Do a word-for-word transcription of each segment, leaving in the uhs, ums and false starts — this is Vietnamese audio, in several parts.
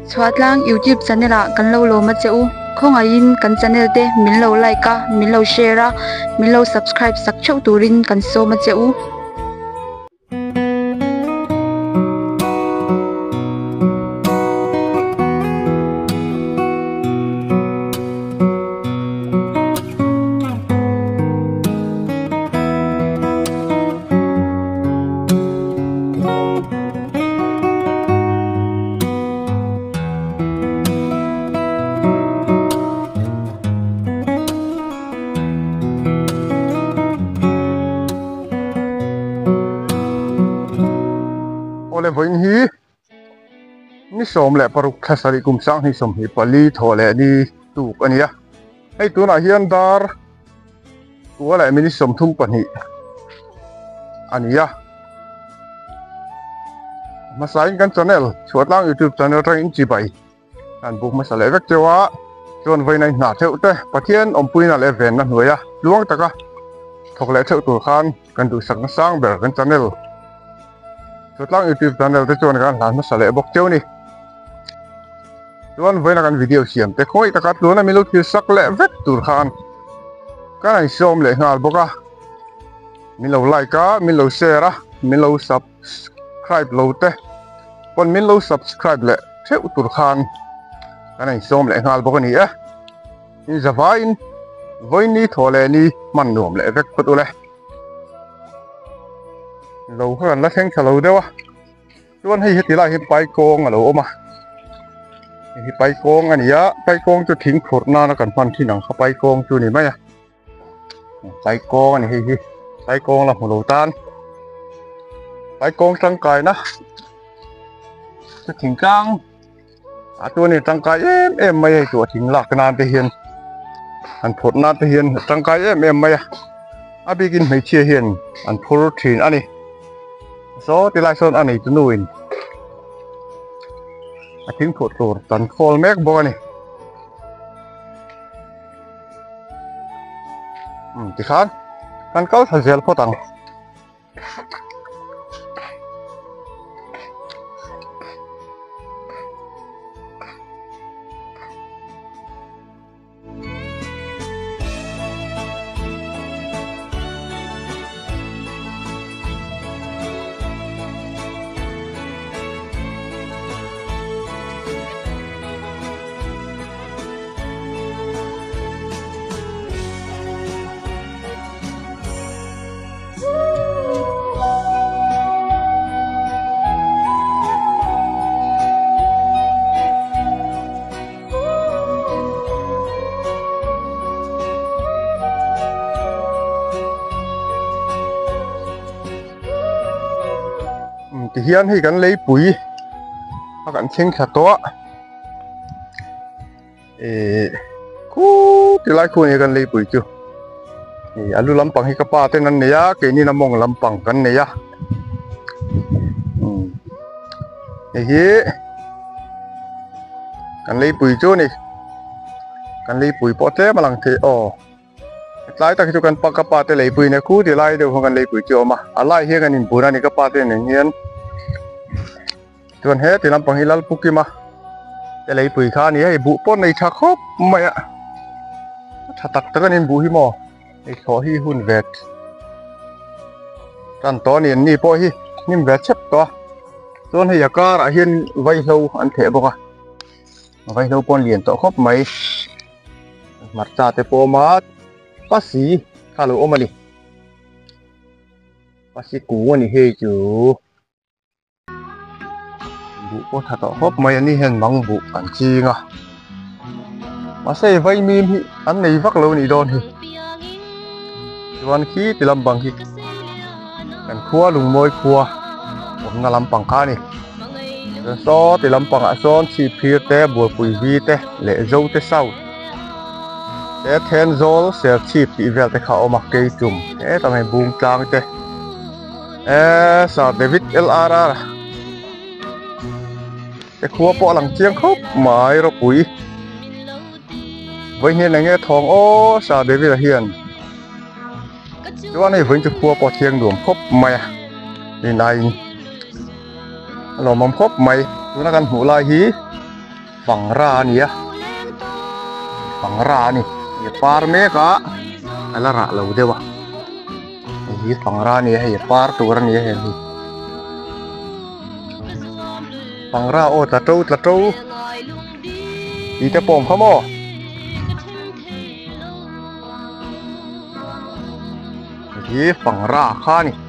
Phawt lang YouTube channel a kan lo lo ma cheu khonga in kan channel te min lo like a min lo share a min lo subscribe sak cheu turin kan so ma cheu. Ole Vawiin hi ni som le paruk thasari kum sang hi som hi pali thole ni tu ania hei tu na hian dar tu le mini som thum pani ania masain kan channel Phawt lang YouTube channel tang in chi bai an buk masale vek chewa chon vai nai na theu te pathian ompui na le ven na hnuaya luang taka thok le theu tur khan kan du sak na sang ber kan channel Phawt lang YouTube channel te chon kan lan masale bok cheu ni chuan vai na kan video siam te khoi taka tu na milu thil sak le vek tur khan kan ai som le ngal boka min lo like a min lo share a min lo subscribe lo te pon min lo subscribe le theu tur khan kan ai som le ngal boka ni a in Vawiin Vawiin ni thole ni man nuam le vek put ule lâu hơn là thèn thầu đâu á, luôn hay thì lại hay bay con ở đâu mà, hay bay con anh nhá, bay con cho thính khột na nó cần phân khi nàoเขาbay con cho này mấy à, bay con anh hay bay con là một lỗ tan, bay con trăng cài na, cho thính cang, àตัวนี้trăng cài em em mấyตัวthính lạc cái nanไปhiền, anh khột naไปhiền trăng cài em em mấy à, à bị kinh mấy chia hiền, anh protein anh này số thì lại son anh ấy tụi nuôi à tiếng khổ rồi tận khol mét bò này ừ thì khán khán câu thật dễ phô tăng thì hiền thì gắn lấy Leipui nó gắn chênh khá to cú thì lại khu này gắn Leipui chứ thì alu lampang hi kapa tên anh này á cái này là mong lampang cái này á thì gắn Leipui chứ này gắn Leipui bỏ thế mà làm thế ồ lại ta khi gắn pak kapa tên Leipui này cú thì lại đều không gắn Leipui chứ mà à lại hi gắn in bùra này kapa tên này hiền tuần hết thì làm bằng hilal puki mà cái lấy bụi kha này bụi pon này thắc khóc mày ạ thắc tắc tất nên bụi hi mò cái khó hi hun vẹt tràn to này ni po hi nim vẹt chấp to tuần hay cả đã hiên vay lâu ăn thể bọc à vay lâu pon liền to khóc mày mặt ra te po mát bác sĩ khá là ôm anh bác sĩ cũ anh hay chứ vụ có thật hốp mấy anh hiền mong vụ cảnh chi ngà mà xe vay mìm anh này vắt lâu này đòn thì còn khí thì làm bằng thì cảnh khua lùng môi khua cũng là làm bằng cá này rồi so thì làm bằng ạ son chỉ phía té bùa bùi vi té lệ dâu té sau té then gió sẽ chỉ bị vẹt té khảo mặc cây chùm té tầm này buông trang té ê sao David lờ rờ cái khua bỏ lằng chiang khóc mãi rồi bụi với hiền này nghe thòng ô sao để là hiền chú anh ấy với chụp khua bỏ chiang đuổi khóc mày thì này lo mắm khóc mày chúng ta cần hủ lai hí phẳng ra nè phẳng ra nè ye par me ka ala ra lo dewa ye phẳng ra nè ye par tu ra nè he phẳng ra ô ta trâu ta trâu đi ta pom không ô ye phẳng ra kha nè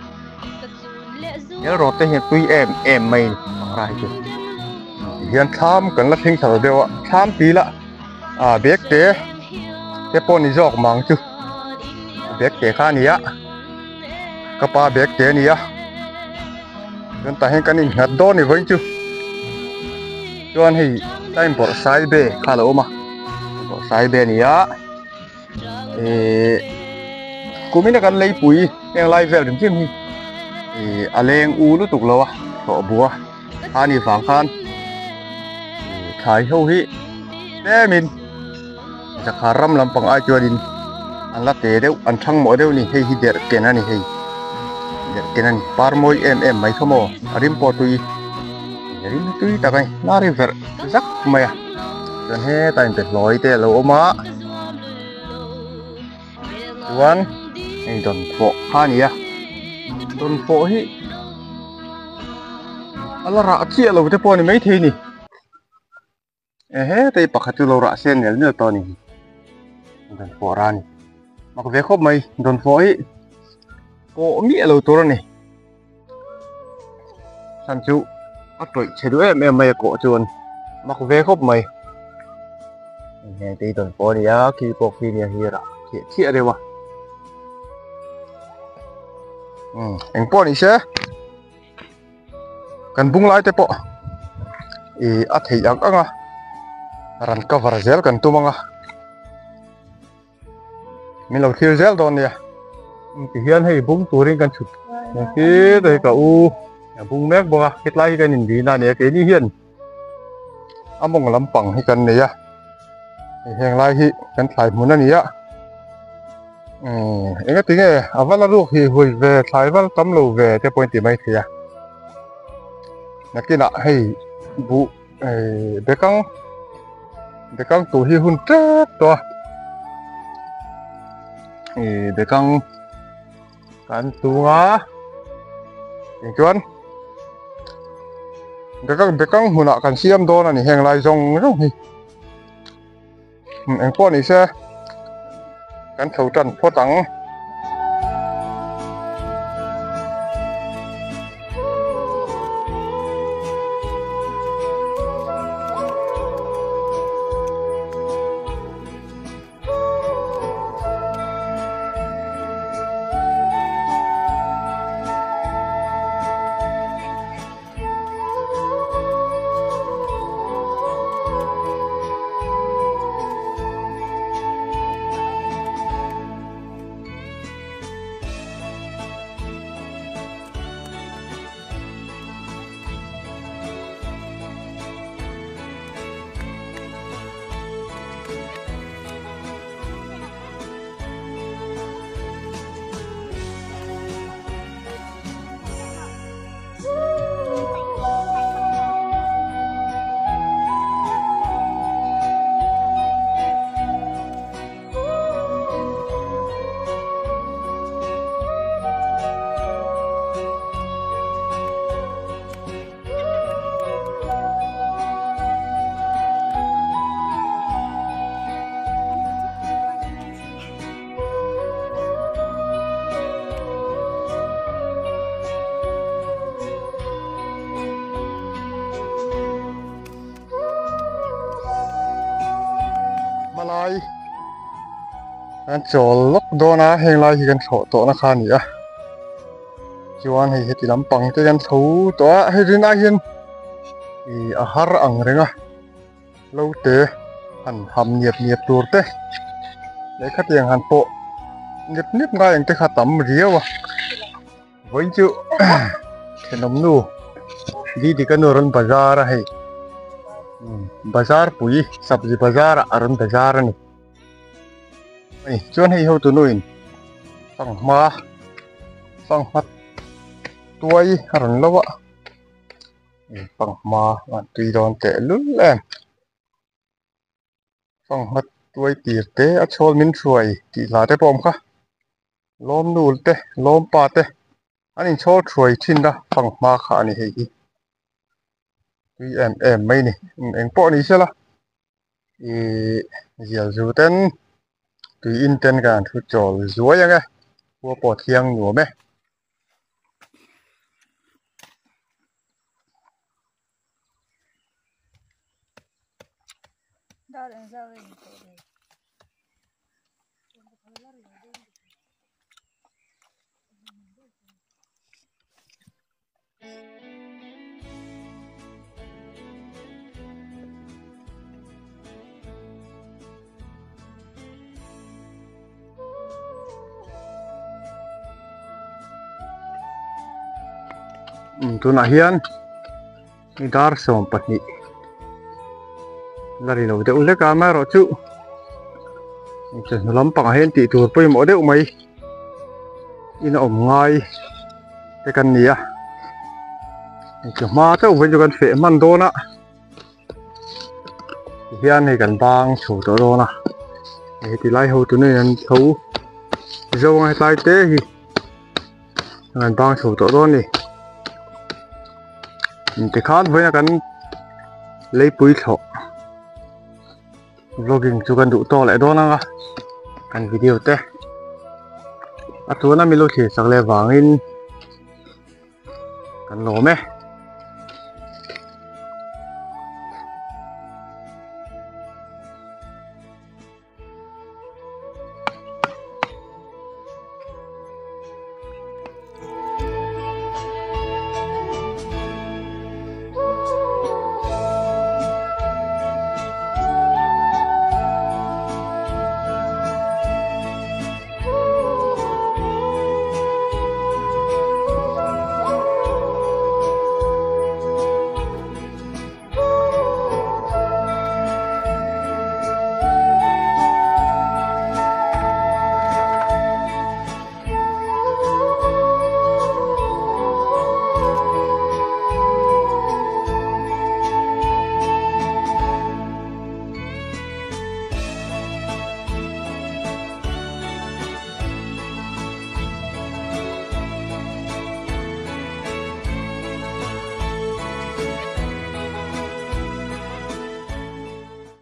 nhớ rồi tới hiện tuy em em mày phẳng ra chứ hiện tham cần là thinh thở đều ạ tham tí lạ à biết thế thế pon đi dọc mang chứ biết thế kha nè á các ba biết thế nè á nên ta hiện cái này ngắt đòn này vẫn chứ cho anh thì tay bỏ sai bê khá là ôm à bỏ sai bê nè á cũng biết là cái lấy bụi đang lai về đến chứ gì thì à lên u lúc tục lâu à thọ búa anh đi phẳng khan thái hậu hi thế mìnhจะขาร่ำลำปังไอจวดินอันละเตะเดียวอันช่างหมอเดียวนี่ให้ฮิเดียร์เกนันนี่ให้เดียร์เกนันปาร์มอยเอ็มเอ็มไม่ขโมยริมปอตุยริมตุยตะไคน่าริเวอร์จักไม่อะจนเฮ้ตายเป็นลอยเตะโลมาจวนไอ้ดอนโฟข้านี่อะดอนโฟฮิอัลละระเชี่ยเราจะปอนี่ไม่ทีนี่เฮ้แต่ปกติเราระเส้นเนี่ยเนื้อตอนนี้ดอนโฟรานี่มักเวคบไหมดอนโฟฮิโอ้มีอะไรตัวนี้ฉันจูอัดตัวเฉยด้วยแม่ไม่โกจวนมักเวคบไหมเฮ้ตีดอนโฟนี่อะคีปอกฟีเนี่ยเฮียระเชี่ยเชี่ยเลยวะอืมเอ็งปอนี่เช่กันบุ้งไล่เตปออีอัดเหยักอ่ะรันcover gel kan tu manga mình lâu thiêu gel đòn nè thì hiện hay bung turin kan chụp cái đây cả u bung mép bò cái lai cái nhìn gì nè cái đi hiện âm bông làm bằng hay cần này à hiện lai hi kan thay muốn này á em cái tiếng này à vẫn là lúc thì hồi về thay vẫn tắm lâu về cái point thì mấy thì à là cái nọ hay vụ bé căng bé căng tủ hi hun chết to bé căng kan tu ngá những chuyện bé căng bé căng hun nọ kan xiêm đó là này hàng lai rong rong hi anh con này xe kan thấu trần phô trắng lai kan chol lok do na heng lai hi kan tho to na kha ni a chuan hei heti lampang te kan tho to a hei rin a hian i a har ang renga lo te han ham niep niep tur te le kha tiang han po niep niep ngai ang te kha tam riawa voin chu thenom nu di di kan ron bazar a hei bazar pui sabji bazar aron bazar ni ai chuan hei Hotunu in sang ma sang mat tuai aron lawa pang ma tui don te lul em ฟังฮัดตัวตีเตะอัชอลมินช่วยตีลาเตปอมค่ะล้อมนูลเตะล้อมปาเตะอันนี้ชอช่วยทิ้งนะฟังมาขานี่เฮ้ยวีเอ็มเอ็มไม่นี่เอ็งปอนี่ใช่ละอีเดี๋ยวจูเต้นตัวอินเทนกันทุกจอลสวยยังไงหัวปอดเทียงหนูไหมอืมตัวน่ะเฮียนนี่ดาร์สมปัตนี่ลาริโลเดอุเลกามาโรจูจะล้มปังเห็นตีตัวไปหมดเดียวไหมอินอมง่ายแต่กันเนี่ยจะมาเจ้าเป็นจุกันเฟมันโดนะเฮียนให้กันบางชูตัวโดนะไอ้ที่ไล่หูตัวนี้นั่นเขาจะวางให้ไล่เตะฮีกันบางชูตัวโดนี่แต่ข้าไว้นะกันเลยปุ๋ยถกvloggingจุกันดูต่อเลยโดนนะกันวิดีโอเตะอัตัวนั้นมีโลเคสักเลวางอินกันโหลไหม